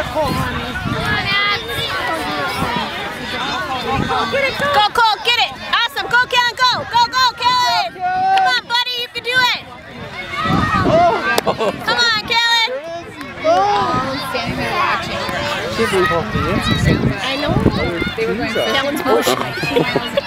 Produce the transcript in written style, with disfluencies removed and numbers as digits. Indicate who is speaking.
Speaker 1: Go, Cole, get it. Awesome. Go, Kellen, go. Go, go, Kellen. Come on, buddy, you can do it. Come on, Kellen.
Speaker 2: Standing there watching.
Speaker 3: I can't believe how fancy some of these.
Speaker 1: I know.
Speaker 3: They were going
Speaker 1: That one's bullshit.